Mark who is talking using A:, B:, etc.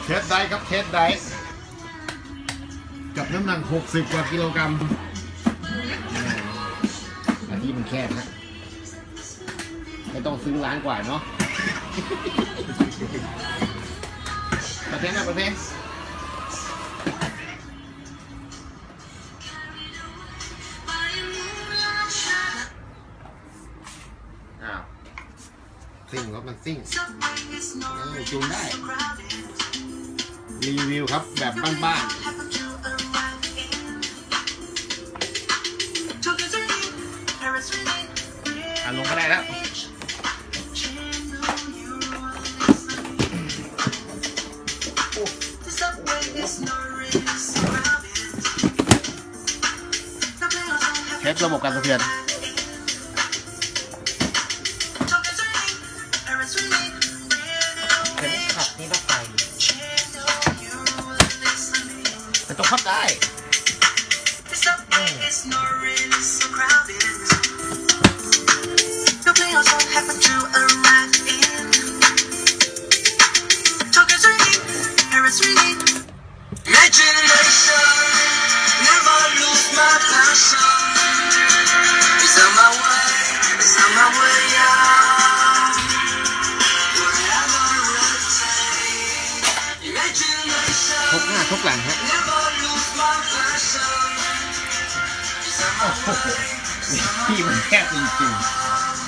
A: เคสได้ครับเคสได้กับน้ำหนัก60 กว่ากิโลกรัมอันนี้มันแคบนะไม่ต้องซื้อร้านกว่าเนาะประเทศนะประเทศซิ่งรถมันซิ่งจูนได้รีวิวครับแบบบ้านๆลงก็ได้แล้วเทสระบบการสะเทือน
B: ขับนี่ต้องไป
A: แต่ต้องพับได้ทุกหน้าทุกหลังฮะโอ้โหที่มันแคบจริงๆ